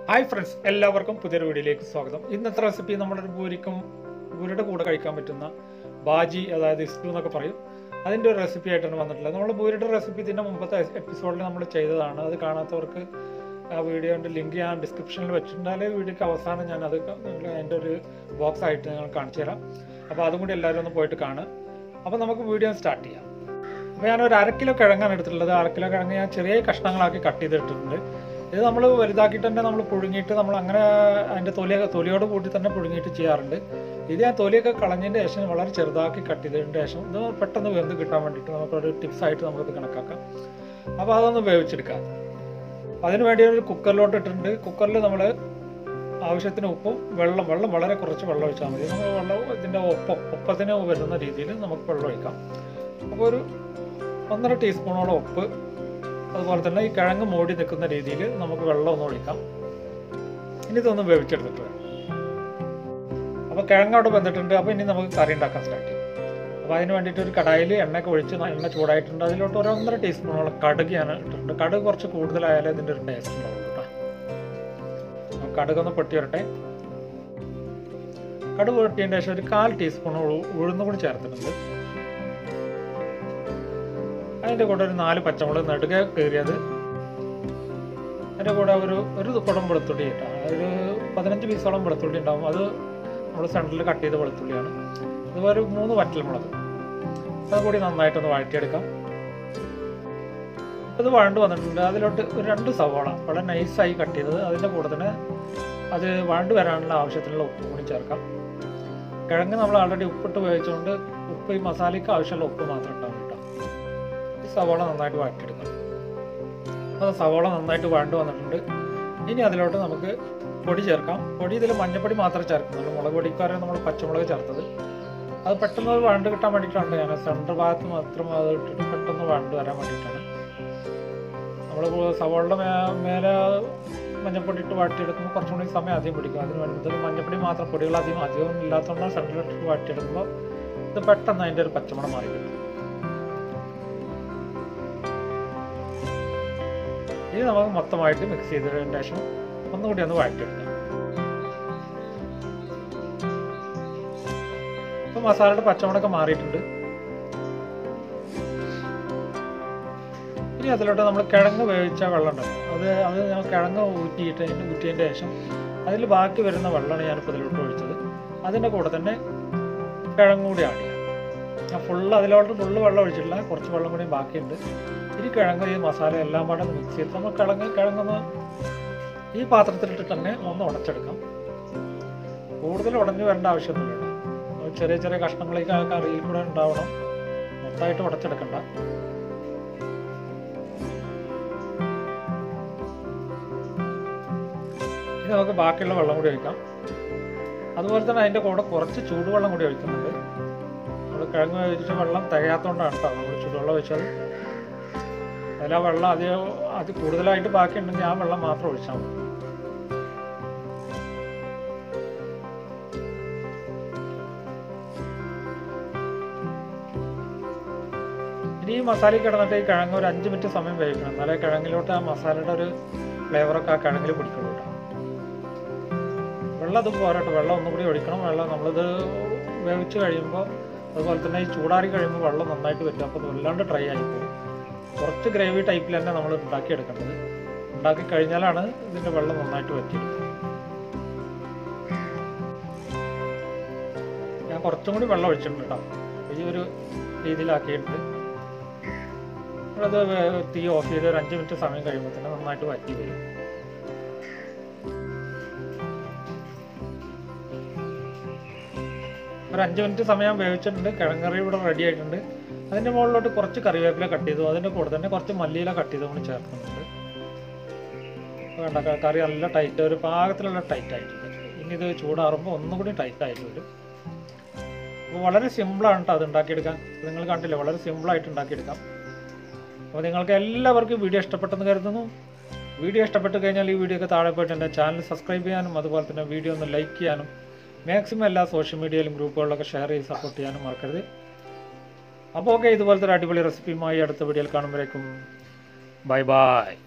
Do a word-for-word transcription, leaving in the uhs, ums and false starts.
Hi friends, എല്ലാവർക്കും പുതിയൊരു വീഡിയോയിലേക്ക് സ്വാഗതം. ഇന്നത്തെ റെസിപ്പി നമ്മളൊരു പൂരിക്കും പൂരിയുടെ കൂടെ കഴിക്കാൻ പറ്റുന്ന ബാജി, അതായത് ഇസ്റ്റു എന്നൊക്കെ പറയും, അതിൻ്റെ ഒരു റെസിപ്പി ആയിട്ടാണ് വന്നിട്ടുള്ളത്. നമ്മൾ പൂരിയുടെ റെസിപ്പി ഇതിൻ്റെ മുമ്പത്തെ എപ്പിസോഡിൽ നമ്മൾ ചെയ്തതാണ്. അത് കാണാത്തവർക്ക് ആ വീഡിയോൻ്റെ ലിങ്ക് ഞാൻ ഡിസ്ക്രിപ്ഷനിൽ വെച്ചിട്ടുണ്ടാൽ വീഡിയോക്ക് അവസാനം ഞാൻ അത് അതിൻ്റെ ഒരു ബോക്സ് ആയിട്ട് നിങ്ങൾ കാണിച്ചു തരാം. അപ്പോൾ അതും കൂടി എല്ലാവരും ഒന്ന് പോയിട്ട് കാണുക. അപ്പോൾ നമുക്ക് വീഡിയോ സ്റ്റാർട്ട് ചെയ്യാം. അപ്പോൾ ഞാനൊരു അര കിലോ കിഴങ്ങാണ് എടുത്തിട്ടുള്ളത്. അര കിലോ കിഴങ്ങ് ഞാൻ ചെറിയ കഷ്ണങ്ങളാക്കി കട്ട് ചെയ്തിട്ടുണ്ട്. ഇത് നമ്മൾ വലുതാക്കിയിട്ട് തന്നെ നമ്മൾ പുഴുങ്ങിയിട്ട് നമ്മൾ അങ്ങനെ അതിൻ്റെ തൊലിയൊക്കെ തൊലിയോട് കൂട്ടി തന്നെ പുഴുങ്ങിയിട്ട് ചെയ്യാറുണ്ട്. ഇത് ഞാൻ തൊലിയൊക്കെ കളഞ്ഞതിൻ്റെ ശേഷം വളരെ ചെറുതാക്കി കട്ട് ചെയ്തതിൻ്റെ ശേഷം ഇത് പെട്ടെന്ന് വെന്ത് കിട്ടാൻ വേണ്ടിയിട്ട് നമുക്കൊരു ടിപ്സായിട്ട് നമുക്കത് കണക്കാക്കാം. അപ്പോൾ അതൊന്ന് വേവിച്ചെടുക്കാം. അതിന് വേണ്ടി ഒരു കുക്കറിലോട്ട് ഇട്ടിട്ടുണ്ട്. കുക്കറിൽ നമ്മൾ ആവശ്യത്തിന് ഉപ്പും വെള്ളം വെള്ളം വളരെ കുറച്ച് വെള്ളം ഒഴിച്ചാൽ മതി. നമ്മൾ വെള്ളം ഇതിൻ്റെ ഒപ്പം ഒപ്പത്തിന് വരുന്ന രീതിയിൽ നമുക്ക് വെള്ളം ഒഴിക്കാം. അപ്പോൾ ഒരു ഒന്നര ടീസ്പൂണോളം ഉപ്പ്, അതുപോലെ തന്നെ ഈ കിഴങ്ങ് മൂടി നിൽക്കുന്ന രീതിയിൽ നമുക്ക് വെള്ളം ഒന്ന് ഒഴിക്കാം. ഇനി ഇതൊന്ന് വേവിച്ചെടുത്തിട്ട് വരാം. അപ്പോൾ കിഴങ്ങ് അവിടെ വെന്തിട്ടുണ്ട്. അപ്പോൾ ഇനി നമുക്ക് കറി ഉണ്ടാക്കാൻ സ്റ്റാർട്ട് ചെയ്യാം. അപ്പോൾ അതിന് വേണ്ടിയിട്ട് ഒരു കടായിൽ എണ്ണയൊക്കെ ഒഴിച്ച് എണ്ണ ചൂടായിട്ടുണ്ട്. അതിലോട്ട് ഒരു ഒന്നര ടീസ്പൂണോളം കടുക് ഞാൻ ഇട്ടിട്ടുണ്ട്. കടുക് കുറച്ച് കൂടുതലായാലും ഇതിൻ്റെ ഒരു ടേസ്റ്റ് ഉണ്ടാവും കേട്ടോ. കടുകൊന്ന് പൊട്ടി വരട്ടെ. കടുക് പൊട്ടിയതിന് ശേഷം ഒരു കാൽ ടീസ്പൂൺ ഉഴുന്നും കൂടി ചേർത്തിട്ടുണ്ട്. അതിൻ്റെ കൂടെ ഒരു നാല് പച്ചമുളക് നെടുകെ കീറിയത്, അതിൻ്റെ കൂടെ ഒരു ഒരു കുടം വെളുത്തുള്ളി ഇട്ടാൽ ഒരു പതിനഞ്ച് പീസോളം വെളുത്തുള്ളി ഉണ്ടാകും. അത് നമ്മൾ സെൻറ്ററിൽ കട്ട് ചെയ്ത വെളുത്തുള്ളിയാണ്. അതുപോലെ ഒരു മൂന്ന് വറ്റൽമുളക്, അത് കൂടി നന്നായിട്ടൊന്ന് വഴറ്റിയെടുക്കാം. ഇത് വഴണ്ട് വന്നിട്ടുണ്ട്. അതിലോട്ട് ഒരു രണ്ട് സവാള വളരെ നൈസായി കട്ട് ചെയ്തത്, അതിൻ്റെ കൂടെ തന്നെ അത് വഴണ്ട് വരാനുള്ള ആവശ്യത്തിനുള്ള ഉപ്പ് കൂടി ചേർക്കാം. കിഴങ്ങ് നമ്മൾ ആൾറെഡി ഉപ്പിട്ട് ഉപയോഗിച്ചുകൊണ്ട് ഉപ്പ് ഈ മസാലയ്ക്ക് ആവശ്യമുള്ള ഉപ്പ് മാത്രം ഉണ്ടാവും കേട്ടോ. സവാള നന്നായിട്ട് വഴറ്റിയെടുക്കാം. അപ്പോൾ സവാള നന്നായിട്ട് വഴണ്ട് വന്നിട്ടുണ്ട്. ഇനി അതിലോട്ട് നമുക്ക് പൊടി ചേർക്കാം. പൊടി ഇതിൽ മഞ്ഞപ്പൊടി മാത്രമേ ചേർക്കുന്നുള്ളൂ. മുളക് പൊടിക്കാരെ നമ്മൾ പച്ചമുളക് ചേർത്തത്. അത് പെട്ടെന്ന് വഴണ്ട് കിട്ടാൻ വേണ്ടിയിട്ടാണ്. ഞാൻ സെൻറ്റർ ഭാഗത്ത് മാത്രം അത് ഇട്ടിട്ട് പെട്ടെന്ന് വഴണ്ട് വരാൻ വേണ്ടിയിട്ടാണ്. നമ്മൾ സവാളയുടെ മേ മേലെ മഞ്ഞപ്പൊടി ഇട്ട് വഴറ്റിയെടുക്കുമ്പോൾ കുറച്ചും കൂടി സമയം അധികം പിടിക്കും. അതിന് വേണ്ടി ഇതിൽ മഞ്ഞപ്പൊടി മാത്രം, പൊടികൾ അധികം അധികം ഇല്ലാത്തതുകൊണ്ടാണ് സെൻറ്ററിൽ ഇട്ടിട്ട് വഴറ്റിയെടുക്കുമ്പോൾ ഇത് പെട്ടെന്ന് അതിൻ്റെ ഒരു പച്ചമണം മാറി കിട്ടും. ഇനി നമുക്ക് മൊത്തമായിട്ട് മിക്സ് ചെയ്തതിന് ശേഷം ഒന്നുകൂടി ഒന്ന് വഴറ്റിയെടുക്കാം. ഇപ്പം മസാലയുടെ പച്ചമുളകൊക്കെ മാറിയിട്ടുണ്ട്. ഇനി അതിലോട്ട് നമ്മൾ കിഴങ്ങ് വേവിച്ച വെള്ളം ഉണ്ടല്ലോ, അത് അത് ഞാൻ കിഴങ്ങ് ഊറ്റിയിട്ട് അതിൻ്റെ ഊറ്റിയതിൻ്റെ ശേഷം അതിൽ ബാക്കി വരുന്ന വെള്ളമാണ് ഞാനിപ്പോൾ ഇതിലോട്ട് ഒഴിച്ചത്. അതിൻ്റെ കൂടെ തന്നെ കിഴങ്ങ് കൂടി ആഡ് ചെയ്യാം. ഞാൻ ഫുള്ള് അതിലോട്ട് ഫുള്ള് വെള്ളം ഒഴിച്ചിട്ടില്ല, കുറച്ച് വെള്ളം കൂടി ബാക്കിയുണ്ട്. ഇനി കിഴങ്ങ് ഈ മസാല എല്ലാം പാടെ മിക്സ് ചെയ്ത് നമ്മൾ കിഴങ്ങ് കിഴങ്ങൊന്ന് ഈ പാത്രത്തിലിട്ടിട്ട് തന്നെ ഒന്ന് ഉടച്ചെടുക്കാം. കൂടുതൽ ഉടഞ്ഞു വരേണ്ട ആവശ്യമൊന്നുമില്ല. ചെറിയ ചെറിയ കഷ്ണങ്ങളേക്ക് ആ കറിയിൽ കൂടെ ഉണ്ടാവണം, മൊത്തമായിട്ട് ഉടച്ചെടുക്കണ്ട. ഇനി നമുക്ക് ബാക്കിയുള്ള വെള്ളം കൂടി ഒഴിക്കാം. അതുപോലെ തന്നെ അതിൻ്റെ കൂടെ കുറച്ച് ചൂടുവെള്ളം കൂടി ഒഴിക്കുന്നുണ്ട്. നമ്മൾ കിഴങ്ങ് ഒഴിച്ച വെള്ളം തികയാത്തതുകൊണ്ടാണ് കേട്ടോ നമ്മൾ ചൂടുവെള്ളം ഒഴിച്ചത്. അതിൽ ആ വെള്ളം അധികം അത് കൂടുതലായിട്ട് ബാക്കിയുണ്ടെങ്കിൽ ആ വെള്ളം മാത്രം ഒഴിച്ചാൽ മതി. ഇനി ഈ മസാലയ്ക്ക് കിടന്നിട്ട് ഈ കിഴങ്ങ് ഒരു അഞ്ച് മിനിറ്റ് സമയം വേവിക്കണം. എന്നാലേ കിഴങ്ങിലോട്ട് ആ മസാലയുടെ ഒരു ഫ്ലേവറൊക്കെ ആ കിഴങ്ങിൽ പിടിക്കുള്ളൂ കേട്ടോ. വെള്ളം അത് പോരാട്ടോ, വെള്ളം ഒന്നും കൂടി ഒഴിക്കണം. വെള്ളം നമ്മളിത് വേവിച്ച് കഴിയുമ്പോൾ അതുപോലെ തന്നെ ഈ ചൂടാറി കഴിയുമ്പോൾ വെള്ളം നന്നായിട്ട് വരും. അപ്പോൾ വല്ലാണ്ട് ഡ്രൈ ആയിപ്പോകും. കുറച്ച് ഗ്രേവി ടൈപ്പിൽ തന്നെ നമ്മൾ ഉണ്ടാക്കിയെടുക്കേണ്ടത്. ഉണ്ടാക്കി കഴിഞ്ഞാലാണ് ഇതിൻ്റെ വെള്ളം നന്നായിട്ട് വറ്റിയെടുക്കുക. ഞാൻ കുറച്ചും കൂടി വെള്ളം ഒഴിച്ചിട്ടുണ്ട് കേട്ടോ. ഈ ഒരു രീതിയിലാക്കിയിട്ടുണ്ട്. നമ്മളത് തീ ഓഫ് ചെയ്ത് ഒരു അഞ്ച് മിനിറ്റ് സമയം കഴിയുമ്പോൾ തന്നെ നന്നായിട്ട് വറ്റി വരും. ഒരു അഞ്ച് മിനിറ്റ് സമയം വേവിച്ചിട്ടുണ്ട്. കിഴങ്ങറി ഇവിടെ റെഡി ആയിട്ടുണ്ട്. അതിൻ്റെ മുകളിലോട്ട് കുറച്ച് കറിവേപ്പില കട്ട് ചെയ്തു, അതിൻ്റെ കൂടെ തന്നെ കുറച്ച് മല്ലിയില കട്ട് ചെയ്ത് നമ്മൾ ചേർക്കുന്നുണ്ട്. വേണ്ട, കറി നല്ല ടൈറ്റ്, ഒരു പാകത്തിലുള്ള ടൈറ്റ് ആയിട്ടുണ്ട്. ഇനി ഇത് ചൂടാറുമ്പോൾ ഒന്നും കൂടി ടൈറ്റ് ആയിട്ട് വരും. അപ്പോൾ വളരെ സിമ്പിളാണ് കേട്ടോ അത് ഉണ്ടാക്കിയെടുക്കാൻ. നിങ്ങൾ കണ്ടില്ലേ, വളരെ സിമ്പിളായിട്ട് ഉണ്ടാക്കിയെടുക്കാം. അപ്പോൾ നിങ്ങൾക്ക് എല്ലാവർക്കും വീഡിയോ ഇഷ്ടപ്പെട്ടെന്ന് കരുതുന്നു. വീഡിയോ ഇഷ്ടപ്പെട്ട് കഴിഞ്ഞാൽ ഈ വീഡിയോ ഒക്കെ താഴെ പോയിട്ട് എൻ്റെ ചാനൽ സബ്സ്ക്രൈബ് ചെയ്യാനും അതുപോലെ തന്നെ വീഡിയോ ഒന്ന് ലൈക്ക് ചെയ്യാനും മാക്സിമം എല്ലാ സോഷ്യൽ മീഡിയയിലും ഗ്രൂപ്പുകളിലൊക്കെ ഷെയർ ചെയ്ത് സപ്പോർട്ട് ചെയ്യാനും മറക്കരുത്. അപ്പോൾ ഓക്കെ, ഇതുപോലത്തെ ഒരു അടിപൊളി റെസിപ്പിയുമായി അടുത്ത വീഡിയോയിൽ കാണുമ്പോഴേക്കും ബൈ ബൈ.